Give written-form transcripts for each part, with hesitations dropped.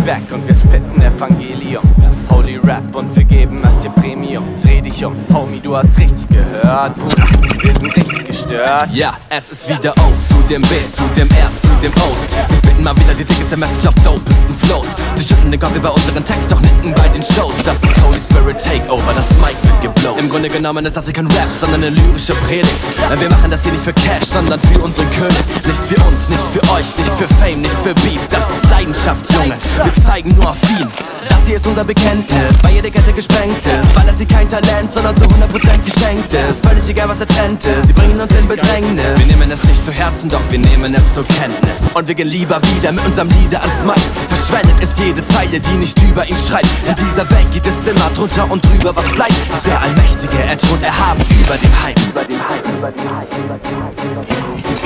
back und wir spitten Evangelium. Holy Rap und wir geben es dir Premium. Dreh dich um, Homie, du hast richtig gehört, Bruder, wir sind richtig gestört. Ja, es ist wieder O, zu dem B, zu dem R, zu dem O's. Wir spitten mal wieder die dickeste Message auf dopesten Flows. Sie schütteln den Kopf über unseren Text, doch nicken bei den Shows. Das ist Holy Spirit Takeover, das Mic wird geblowt. Im Grunde genommen ist das hier kein Rap, sondern eine lyrische Predigt. Wir machen das hier nicht für Cash, sondern für unseren König. Nicht für uns, nicht für euch, nicht für Fame, nicht für Beats. Das ist Leidenschaft, Junge, wir zeigen nur auf ihn. Das hier ist unser Bekenntnis, weil jede Kette gesprengt ist. Weil es hier kein Talent, sondern zu 100% geschenkt ist. Völlig egal, was der Trend ist, sie bringen uns in Bedrängnis. Wir nehmen es nicht zu Herzen, doch wir nehmen es zur Kenntnis. Und wir gehen lieber wieder mit unserem Lieder ans Mic. Verschwendet ist jede Zeile, die nicht über ihn schreibt. In dieser Welt geht es immer drunter und drüber. Was bleibt, ist der Allmächtige, er thront erhaben über dem Hype. Über dem Hype, über dem Hype, über dem Hype, über dem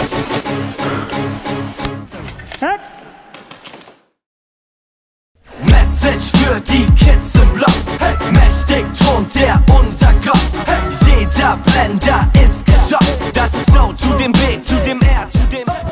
Hype. Message für die Kids im Block. Hey, mächtig thront der unser Gott. Hey, jeder Blender ist geschockt. Das ist so zu dem B, zu dem R, zu dem